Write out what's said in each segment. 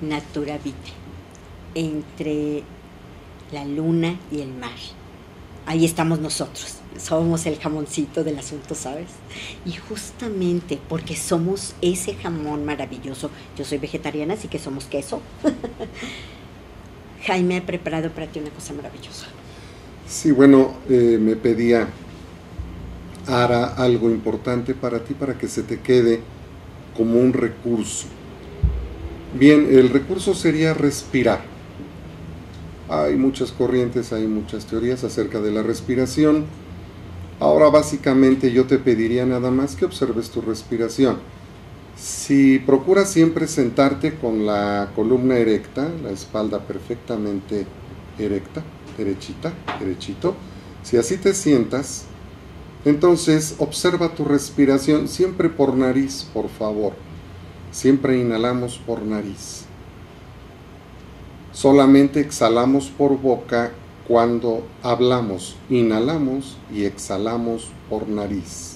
Natura Vitae, entre la luna y el mar. Ahí estamos nosotros, somos el jamoncito del asunto, ¿sabes? Y justamente porque somos ese jamón maravilloso, yo soy vegetariana, así que somos queso. Jaime ha preparado para ti una cosa maravillosa. Sí, bueno, me pedía Ara algo importante para ti, para que se te quede como un recurso. Bien, el recurso sería respirar. Hay muchas corrientes, hay muchas teorías acerca de la respiración. Ahora básicamente yo te pediría nada más que observes tu respiración. Si procuras siempre sentarte con la columna erecta, la espalda perfectamente erecta, derechita, derechito, si así te sientas, entonces observa tu respiración siempre por nariz, por favor. Siempre inhalamos por nariz. Solamente exhalamos por boca cuando hablamos. Inhalamos y exhalamos por nariz.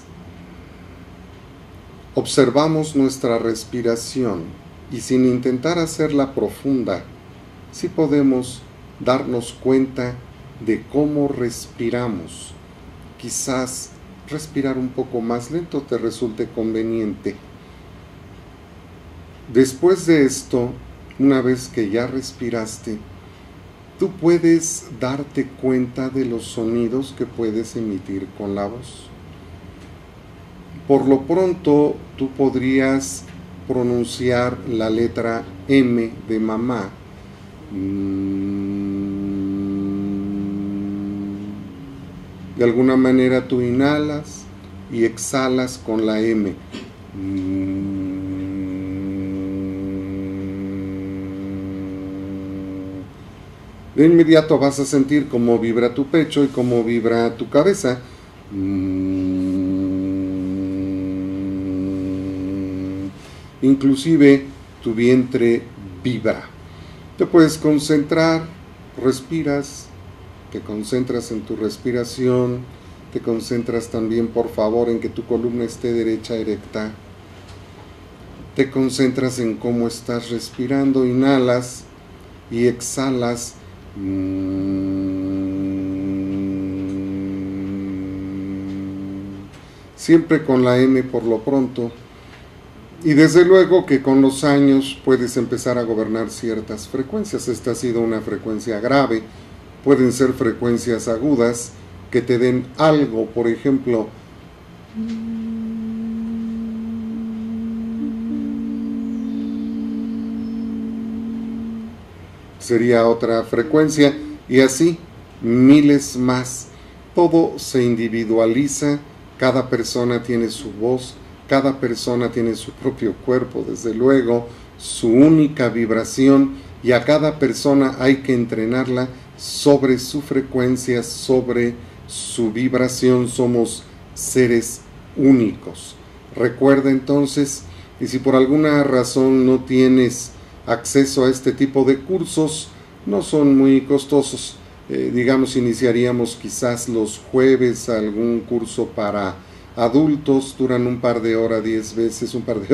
Observamos nuestra respiración y sin intentar hacerla profunda, sí podemos darnos cuenta de cómo respiramos. Quizás respirar un poco más lento te resulte conveniente. Después de esto, una vez que ya respiraste, tú puedes darte cuenta de los sonidos que puedes emitir con la voz. Por lo pronto, tú podrías pronunciar la letra M de mamá. De alguna manera tú inhalas y exhalas con la M. De inmediato vas a sentir cómo vibra tu pecho y cómo vibra tu cabeza. Inclusive tu vientre vibra. Te puedes concentrar, respiras, te concentras en tu respiración, te concentras también, por favor, en que tu columna esté derecha, erecta. Te concentras en cómo estás respirando, inhalas y exhalas. Siempre con la M por lo pronto. Y desde luego que con los años puedes empezar a gobernar ciertas frecuencias. Esta ha sido una frecuencia grave. Pueden ser frecuencias agudas que te den algo, por ejemplo, sería otra frecuencia, y así miles más. Todo se individualiza, cada persona tiene su voz, cada persona tiene su propio cuerpo, desde luego, su única vibración, y a cada persona hay que entrenarla sobre su frecuencia, sobre su vibración. Somos seres únicos. Recuerda entonces, y si por alguna razón no tienes acceso a este tipo de cursos, no son muy costosos. Digamos, iniciaríamos quizás los jueves algún curso para adultos, duran un par de horas 10 veces,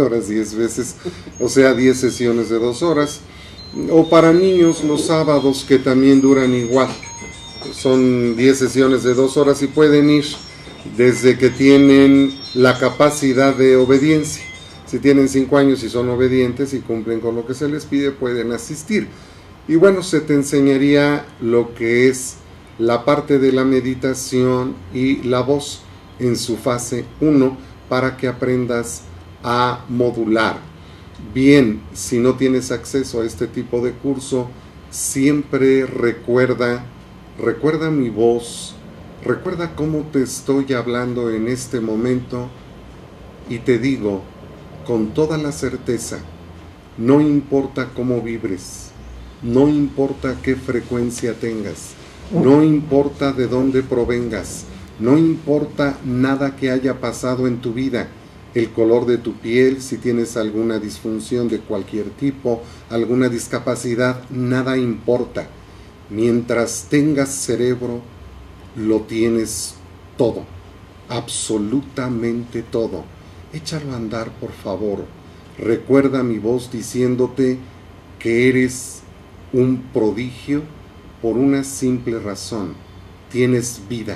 o sea 10 sesiones de 2 horas, o para niños los sábados, que también duran igual, son 10 sesiones de 2 horas y pueden ir desde que tienen la capacidad de obediencia. Si tienen 5 años y son obedientes y cumplen con lo que se les pide, pueden asistir. Y bueno, se te enseñaría lo que es la parte de la meditación y la voz en su fase 1 para que aprendas a modular. Bien, si no tienes acceso a este tipo de curso, siempre recuerda mi voz, recuerda cómo te estoy hablando en este momento, y te digo con toda la certeza, no importa cómo vibres, no importa qué frecuencia tengas, no importa de dónde provengas, no importa nada que haya pasado en tu vida, el color de tu piel, si tienes alguna disfunción de cualquier tipo, alguna discapacidad, nada importa. Mientras tengas cerebro, lo tienes todo, absolutamente todo. Échalo a andar, por favor. Recuerda mi voz diciéndote que eres un prodigio por una simple razón: tienes vida.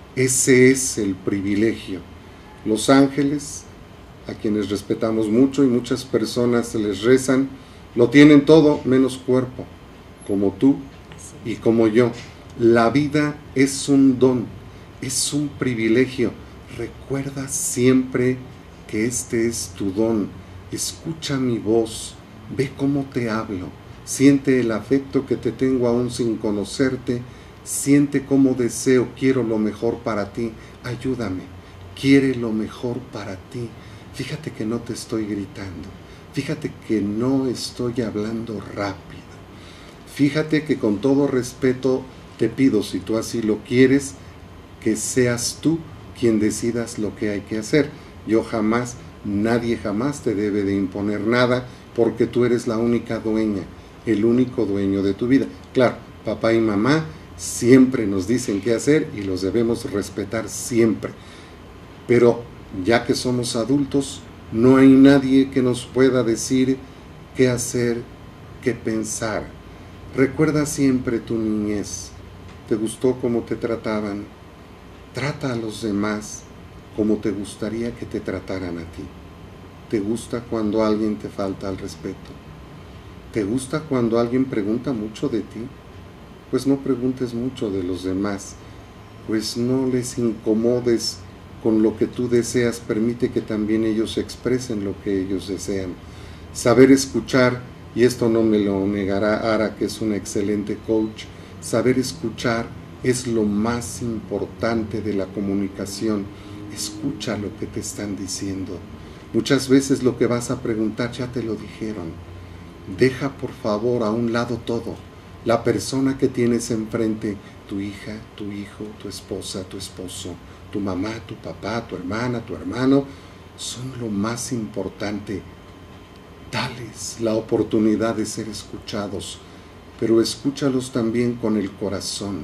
Ese es el privilegio. Los ángeles, a quienes respetamos mucho y muchas personas les rezan, lo tienen todo menos cuerpo, como tú y como yo. La vida es un don, es un privilegio. Recuerda siempre que este es tu don. Escucha mi voz, ve cómo te hablo, siente el afecto que te tengo aún sin conocerte, siente cómo deseo, quiero lo mejor para ti. Ayúdame, quiere lo mejor para ti. Fíjate que no te estoy gritando, fíjate que no estoy hablando rápido. Fíjate que con todo respeto te pido, si tú así lo quieres, que seas tú quien decidas lo que hay que hacer. Yo jamás, nadie jamás te debe de imponer nada, porque tú eres la única dueña, el único dueño de tu vida. Claro, papá y mamá siempre nos dicen qué hacer y los debemos respetar siempre. Pero ya que somos adultos, no hay nadie que nos pueda decir qué hacer, qué pensar. Recuerda siempre tu niñez. ¿Te gustó cómo te trataban? Trata a los demás como te gustaría que te trataran a ti. ¿Te gusta cuando alguien te falta al respeto? ¿Te gusta cuando alguien pregunta mucho de ti? Pues no preguntes mucho de los demás, pues no les incomodes con lo que tú deseas, permite que también ellos expresen lo que ellos desean. Saber escuchar, y esto no me lo negará Ara, que es una excelente coach, saber escuchar es lo más importante de la comunicación. Escucha lo que te están diciendo. Muchas veces lo que vas a preguntar ya te lo dijeron. Deja por favor a un lado todo. La persona que tienes enfrente, tu hija, tu hijo, tu esposa, tu esposo, tu mamá, tu papá, tu hermana, tu hermano, son lo más importante. Dales la oportunidad de ser escuchados, pero escúchalos también con el corazón.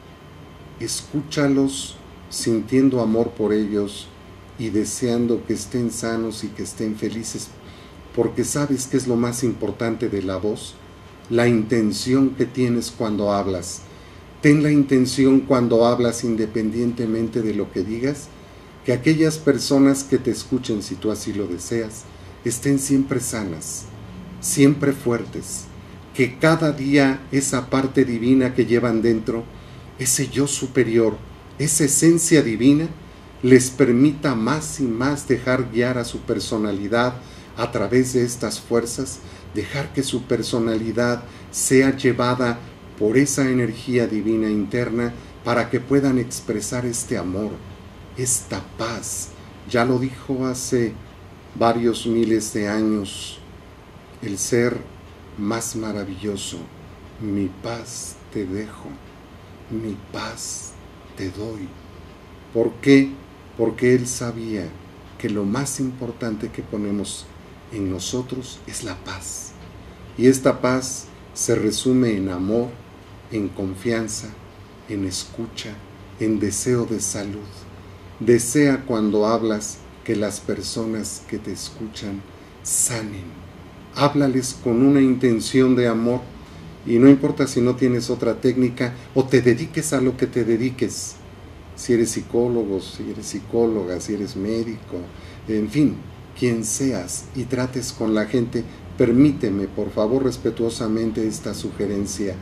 Escúchalos sintiendo amor por ellos y deseando que estén sanos y que estén felices, porque sabes que es lo más importante de la voz, la intención que tienes cuando hablas. Ten la intención cuando hablas, independientemente de lo que digas, que aquellas personas que te escuchen, si tú así lo deseas, estén siempre sanas, siempre fuertes, que cada día esa parte divina que llevan dentro, ese yo superior, esa esencia divina, les permita más y más dejar guiar a su personalidad a través de estas fuerzas, dejar que su personalidad sea llevada por esa energía divina interna para que puedan expresar este amor, esta paz. Ya lo dijo hace varios miles de años el ser más maravilloso: mi paz te dejo, mi paz te doy. ¿Por qué? Porque él sabía que lo más importante que ponemos en nosotros es la paz. Y esta paz se resume en amor, en confianza, en escucha, en deseo de salud. Desea cuando hablas que las personas que te escuchan sanen. Háblales con una intención de amor, y no importa si no tienes otra técnica o te dediques a lo que te dediques. Si eres psicólogo, si eres psicóloga, si eres médico, en fin, quien seas y trates con la gente, permíteme por favor respetuosamente esta sugerencia.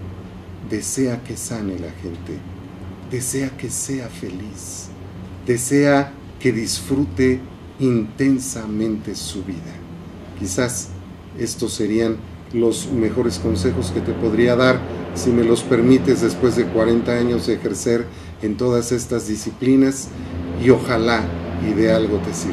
Desea que sane la gente, desea que sea feliz, desea que disfrute intensamente su vida. Quizás estos serían los mejores consejos que te podría dar, si me los permites, después de 40 años de ejercer en todas estas disciplinas, y ojalá y de algo te sirva.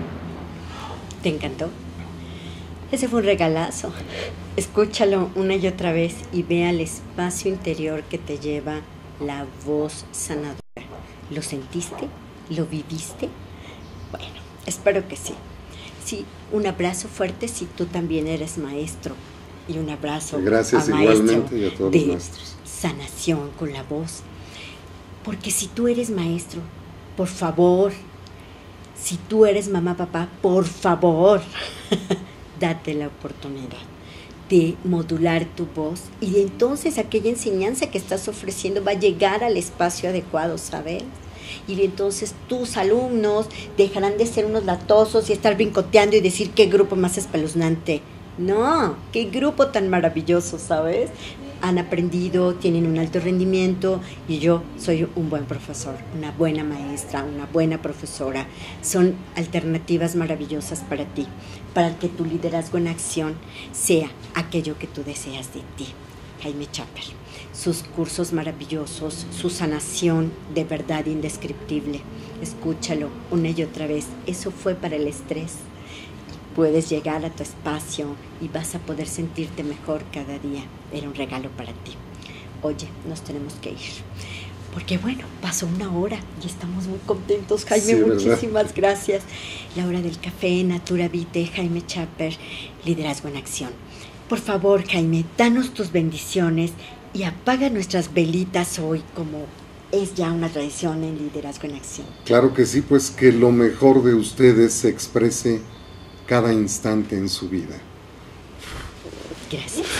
¿Te encantó? Ese fue un regalazo. Escúchalo una y otra vez y ve al espacio interior que te lleva la voz sanadora. ¿Lo sentiste? ¿Lo viviste? Bueno, espero que sí. Sí, un abrazo fuerte si tú también eres maestro, y un abrazo gracias a igualmente y a todos los de maestros. sanación con la voz. Porque si tú eres maestro, por favor, si tú eres mamá, papá, por favor, date la oportunidad. de modular tu voz y de entonces aquella enseñanza que estás ofreciendo va a llegar al espacio adecuado, ¿sabes? Y entonces tus alumnos dejarán de ser unos latosos y estar brincoteando y decir qué grupo más espeluznante. No, qué grupo tan maravilloso, ¿sabes? Han aprendido, tienen un alto rendimiento y yo soy un buen profesor, una buena maestra, una buena profesora. Son alternativas maravillosas para ti, para que tu liderazgo en acción sea aquello que tú deseas de ti. Jaime Chaper, sus cursos maravillosos, su sanación de verdad indescriptible. Escúchalo una y otra vez. Eso fue para el estrés. Puedes llegar a tu espacio y vas a poder sentirte mejor cada día. Era un regalo para ti. Oye, nos tenemos que ir. Porque bueno, pasó una hora y estamos muy contentos, Jaime. Sí, muchísimas gracias. La hora del café, Natura Vitae, Jaime Chaper, liderazgo en acción. Por favor, Jaime, danos tus bendiciones y apaga nuestras velitas hoy, como es ya una tradición en liderazgo en acción. Claro que sí, pues que lo mejor de ustedes se exprese cada instante en su vida. Gracias.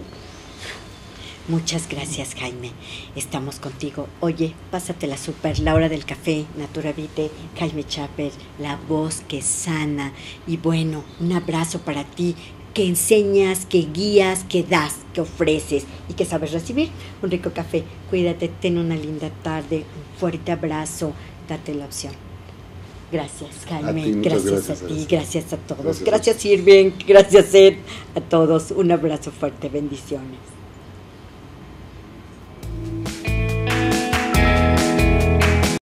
Muchas gracias, Jaime. Estamos contigo. Oye, pásatela súper. La hora del café, Natura Vitae, Jaime Chaper, la voz que sana. Y bueno, un abrazo para ti, que enseñas, que guías, que das, que ofreces y que sabes recibir un rico café. Cuídate, ten una linda tarde, un fuerte abrazo, date la opción. Gracias, Jaime, gracias a ti, gracias a todos, gracias Irving, gracias Ed, a todos, un abrazo fuerte, bendiciones.